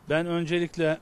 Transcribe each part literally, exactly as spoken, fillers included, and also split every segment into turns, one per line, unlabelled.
Ben öncelikle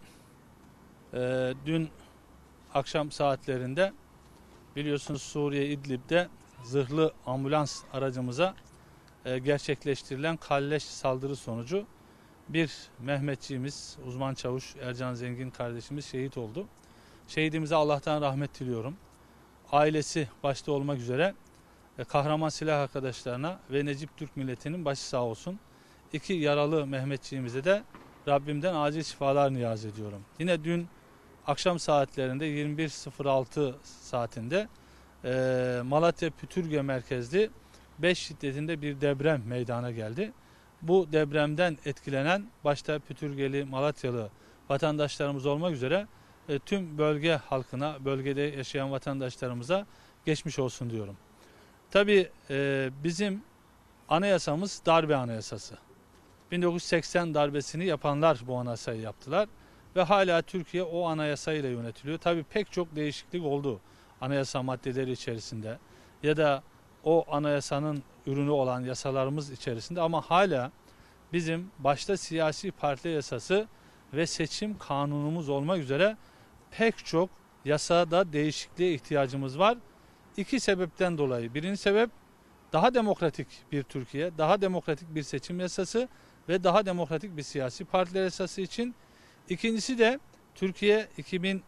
e, dün akşam saatlerinde biliyorsunuz Suriye İdlib'de zırhlı ambulans aracımıza e, gerçekleştirilen kalleş saldırı sonucu bir Mehmetçiğimiz, uzman çavuş Ercan Zengin kardeşimiz şehit oldu. Şehidimize Allah'tan rahmet diliyorum. Ailesi başta olmak üzere e, kahraman silah arkadaşlarına ve Necip Türk milletinin başı sağ olsun. İki yaralı Mehmetçiğimize de Rabbimden acil şifalar niyaz ediyorum. Yine dün akşam saatlerinde yirmi bir sıfır altı saatinde e, Malatya Pütürge merkezli beş şiddetinde bir deprem meydana geldi. Bu depremden etkilenen başta Pütürgeli, Malatyalı vatandaşlarımız olmak üzere e, tüm bölge halkına, bölgede yaşayan vatandaşlarımıza geçmiş olsun diyorum. Tabii e, bizim anayasamız darbe anayasası. bin dokuz yüz seksen darbesini yapanlar bu anayasayı yaptılar ve hala Türkiye o anayasayla yönetiliyor. Tabii pek çok değişiklik oldu anayasa maddeleri içerisinde ya da o anayasanın ürünü olan yasalarımız içerisinde, ama hala bizim başta siyasi parti yasası ve seçim kanunumuz olmak üzere pek çok yasada değişikliğe ihtiyacımız var. İki sebepten dolayı. Birinci sebep daha demokratik bir Türkiye, daha demokratik bir seçim yasası ve daha demokratik bir siyasi partiler yasası için. İkincisi de Türkiye iki bin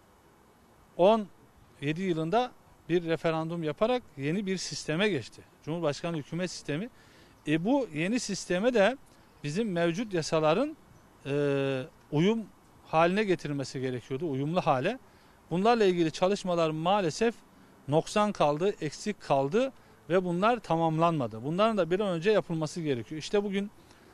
on yedi yılında bir referandum yaparak yeni bir sisteme geçti. Cumhurbaşkanı hükümet sistemi. E bu yeni sisteme de bizim mevcut yasaların e, uyum haline getirilmesi gerekiyordu, uyumlu hale. Bunlarla ilgili çalışmalar maalesef noksan kaldı, eksik kaldı ve bunlar tamamlanmadı. Bunların da bir an önce yapılması gerekiyor. İşte bugün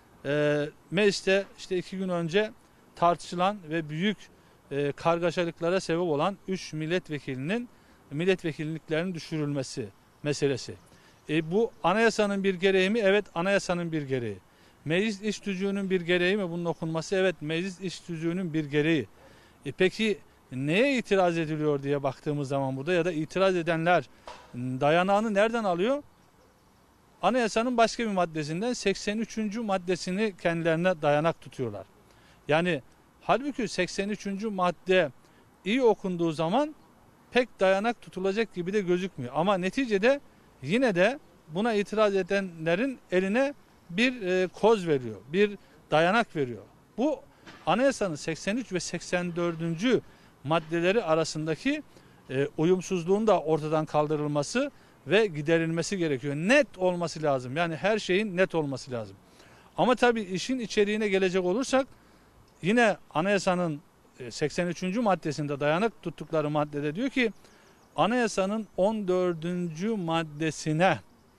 e, mecliste işte iki gün önce tartışılan ve büyük e, kargaşalıklara sebep olan üç milletvekilinin milletvekilliklerinin düşürülmesi meselesi. E, bu anayasanın bir gereği mi? Evet, anayasanın bir gereği. Meclis iş tüzüğünün bir gereği mi bunun okunması? Evet, meclis iş tüzüğünün bir gereği. E, peki neye itiraz ediliyor diye baktığımız zaman burada, ya da itiraz edenler dayanağını nereden alıyor? Anayasanın başka bir maddesinden, seksen üçüncü maddesini kendilerine dayanak tutuyorlar. Yani halbuki seksen üçüncü madde iyi okunduğu zaman pek dayanak tutulacak gibi de gözükmüyor. Ama neticede yine de buna itiraz edenlerin eline bir e, koz veriyor, bir dayanak veriyor. Bu anayasanın seksen üç ve seksen dördüncü maddeleri arasındaki e, uyumsuzluğun da ortadan kaldırılması ve giderilmesi gerekiyor. Net olması lazım. Yani her şeyin net olması lazım. Ama tabii işin içeriğine gelecek olursak yine anayasanın seksen üçüncü maddesinde dayanak tuttukları maddede diyor ki anayasanın on dördüncü maddesine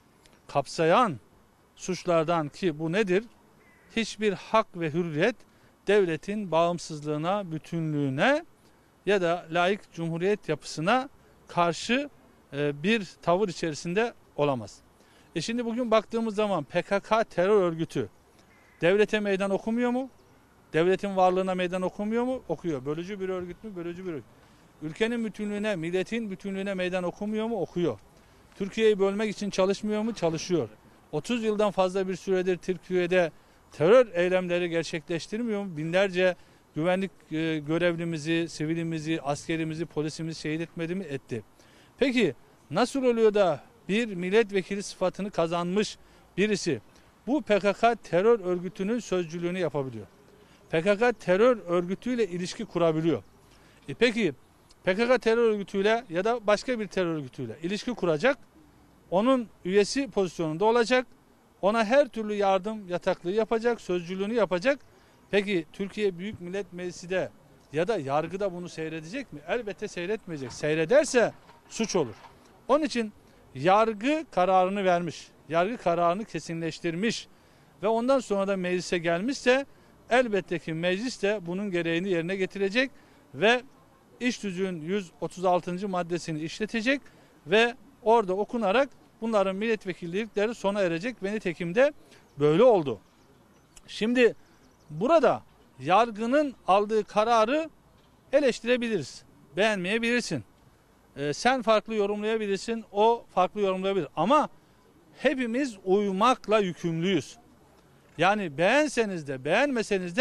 kapsayan suçlardan, ki bu nedir? Hiçbir hak ve hürriyet devletin bağımsızlığına, bütünlüğüne ya da laik cumhuriyet yapısına karşı bir tavır içerisinde olamaz. E şimdi bugün baktığımız zaman P K K terör örgütü devlete meydan okumuyor mu? Devletin varlığına meydan okumuyor mu? Okuyor. Bölücü bir örgüt mü? Bölücü bir örgüt. Ülkenin bütünlüğüne, milletin bütünlüğüne meydan okumuyor mu? Okuyor. Türkiye'yi bölmek için çalışmıyor mu? Çalışıyor. otuz yıldan fazla bir süredir Türkiye'de terör eylemleri gerçekleştirmiyor mu? Binlerce güvenlik görevlimizi, sivilimizi, askerimizi, polisimizi şehit etmedi mi? Etti. Peki nasıl oluyor da bir milletvekili sıfatını kazanmış birisi bu P K K terör örgütünün sözcülüğünü yapabiliyor? P K K terör örgütüyle ilişki kurabiliyor. E peki P K K terör örgütüyle ya da başka bir terör örgütüyle ilişki kuracak, onun üyesi pozisyonunda olacak, ona her türlü yardım yataklığı yapacak, sözcülüğünü yapacak. Peki Türkiye Büyük Millet Meclisi de ya da yargıda bunu seyredecek mi? Elbette seyretmeyecek. Seyrederse suç olur. Onun için yargı kararını vermiş, yargı kararını kesinleştirmiş ve ondan sonra da meclise gelmişse elbette ki meclis de bunun gereğini yerine getirecek ve iş tüzüğün yüz otuz altıncı maddesini işletecek ve orada okunarak bunların milletvekillikleri sona erecek ve nitekim de böyle oldu. Şimdi burada yargının aldığı kararı eleştirebiliriz, beğenmeyebilirsin. Ee, sen farklı yorumlayabilirsin, o farklı yorumlayabilir. Ama hepimiz uymakla yükümlüyüz. Yani beğenseniz de beğenmeseniz de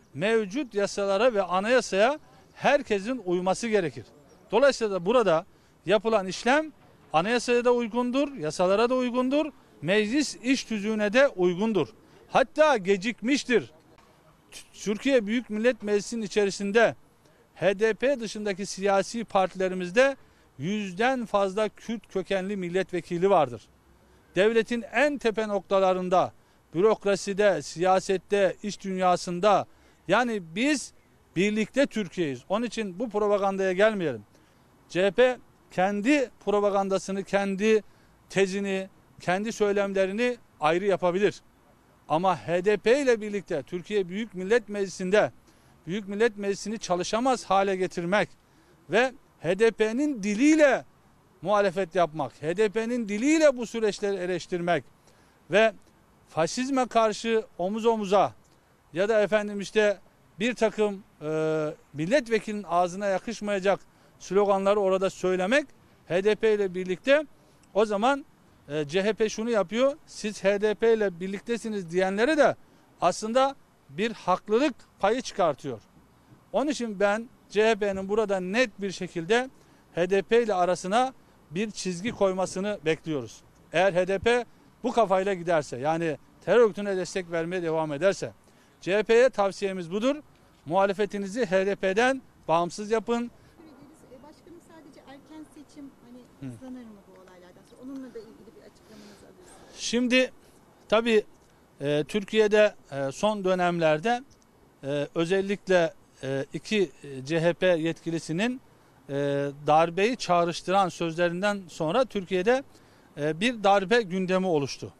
mevcut yasalara ve anayasaya herkesin uyması gerekir. Dolayısıyla da burada yapılan işlem anayasaya da uygundur, yasalara da uygundur, meclis iş tüzüğüne de uygundur. Hatta gecikmiştir. Türkiye Büyük Millet Meclisi'nin içerisinde H D P dışındaki siyasi partilerimizde yüzden fazla Kürt kökenli milletvekili vardır. Devletin en tepe noktalarında, bürokraside, siyasette, iş dünyasında, yani biz birlikte Türkiye'yiz. Onun için bu propagandaya gelmeyelim. C H P kendi propagandasını, kendi tezini, kendi söylemlerini ayrı yapabilir. Ama H D P ile birlikte Türkiye Büyük Millet Meclisi'nde Büyük Millet Meclisi'ni çalışamaz hale getirmek ve H D P'nin diliyle muhalefet yapmak, H D P'nin diliyle bu süreçleri eleştirmek ve faşizme karşı omuz omuza ya da efendim işte bir takım e, milletvekilinin ağzına yakışmayacak sloganları orada söylemek H D P ile birlikte, o zaman e, C H P şunu yapıyor, siz H D P ile birliktesiniz diyenlere de aslında bir haklılık payı çıkartıyor. Onun için ben C H P'nin burada net bir şekilde H D P ile arasına bir çizgi koymasını bekliyoruz. Eğer H D P bu kafayla giderse, yani terör örgütüne destek vermeye devam ederse, C H P'ye tavsiyemiz budur. Muhalefetinizi H D P'den bağımsız yapın.
Başkanım, sadece erken seçim hani hızlanır mı bu olaylardan sonra? Onunla da ilgili bir açıklamanızı alıyorsunuz.
Şimdi tabii e, Türkiye'de e, son dönemlerde e, özellikle e, iki C H P yetkilisinin e, darbeyi çağrıştıran sözlerinden sonra Türkiye'de e, bir darbe gündemi oluştu.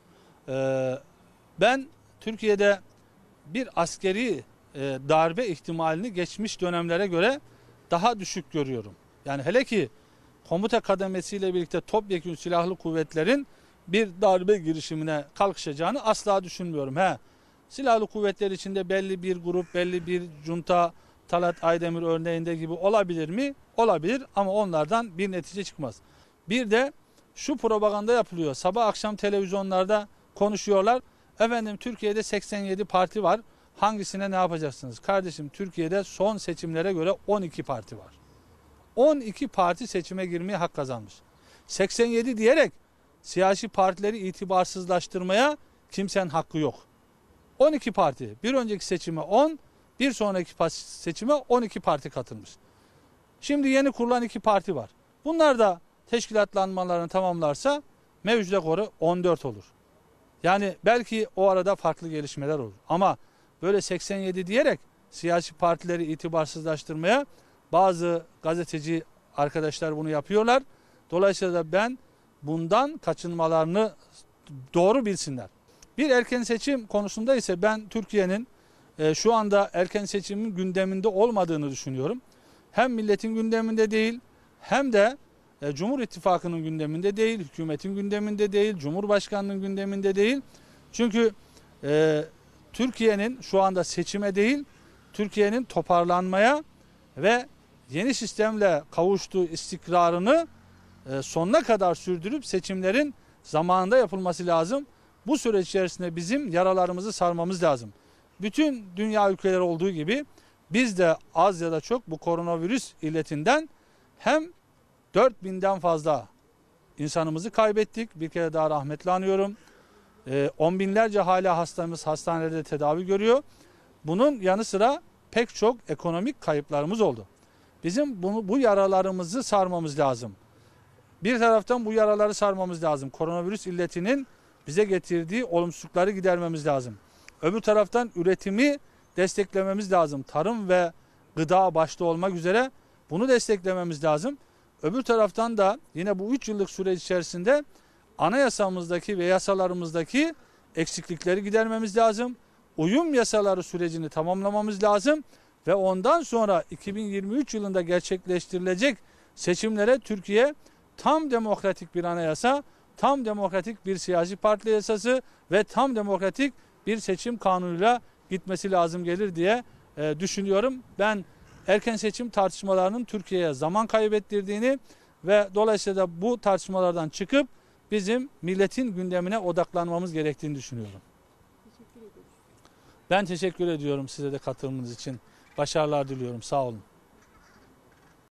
E, ben Türkiye'de bir askeri e, darbe ihtimalini geçmiş dönemlere göre daha düşük görüyorum. Yani hele ki komuta kademesiyle birlikte topyekün silahlı kuvvetlerin bir darbe girişimine kalkışacağını asla düşünmüyorum. He, silahlı kuvvetler içinde belli bir grup, belli bir junta, Talat Aydemir örneğinde gibi olabilir mi? Olabilir, ama onlardan bir netice çıkmaz. Bir de şu propaganda yapılıyor. Sabah akşam televizyonlarda konuşuyorlar. Efendim Türkiye'de seksen yedi parti var. Hangisine ne yapacaksınız? Kardeşim, Türkiye'de son seçimlere göre on iki parti var. on iki parti seçime girmeye hak kazanmış. seksen yedi diyerek siyasi partileri itibarsızlaştırmaya kimsenin hakkı yok. on iki parti. Bir önceki seçime on, bir sonraki seçime on iki parti katılmış. Şimdi yeni kurulan iki parti var. Bunlar da teşkilatlanmalarını tamamlarsa mevcuda göre on dört olur. Yani belki o arada farklı gelişmeler olur. Ama böyle seksen yedi diyerek siyasi partileri itibarsızlaştırmaya bazı gazeteci arkadaşlar bunu yapıyorlar. Dolayısıyla da ben bundan kaçınmalarını doğru bilsinler. Bir erken seçim konusunda ise ben Türkiye'nin e, şu anda erken seçimin gündeminde olmadığını düşünüyorum. Hem milletin gündeminde değil, hem de e, Cumhur İttifakı'nın gündeminde değil, hükümetin gündeminde değil, Cumhurbaşkanı'nın gündeminde değil. Çünkü e, Türkiye'nin şu anda seçime değil, Türkiye'nin toparlanmaya ve yeni sistemle kavuştuğu istikrarını e, sonuna kadar sürdürüp seçimlerin zamanında yapılması lazım. Bu süreç içerisinde bizim yaralarımızı sarmamız lazım. Bütün dünya ülkeleri olduğu gibi biz de az ya da çok bu koronavirüs illetinden hem dört binden fazla insanımızı kaybettik. Bir kere daha rahmetle anıyorum. E, on binlerce hala hastamız hastanede tedavi görüyor. Bunun yanı sıra pek çok ekonomik kayıplarımız oldu. Bizim bunu, bu yaralarımızı sarmamız lazım. Bir taraftan bu yaraları sarmamız lazım. Koronavirüs illetinin bize getirdiği olumsuzlukları gidermemiz lazım. Öbür taraftan üretimi desteklememiz lazım. Tarım ve gıda başta olmak üzere bunu desteklememiz lazım. Öbür taraftan da yine bu üç yıllık süreç içerisinde anayasamızdaki ve yasalarımızdaki eksiklikleri gidermemiz lazım. Uyum yasaları sürecini tamamlamamız lazım ve ondan sonra iki bin yirmi üç yılında gerçekleştirilecek seçimlere Türkiye tam demokratik bir anayasa, tam demokratik bir siyasi parti yasası ve tam demokratik bir seçim kanunuyla gitmesi lazım gelir diye e, düşünüyorum. Ben erken seçim tartışmalarının Türkiye'ye zaman kaybettirdiğini ve dolayısıyla da bu tartışmalardan çıkıp bizim milletin gündemine odaklanmamız gerektiğini düşünüyorum.
Teşekkür ederiz.
Ben teşekkür ediyorum size de katılımınız için. Başarılar diliyorum. Sağ olun.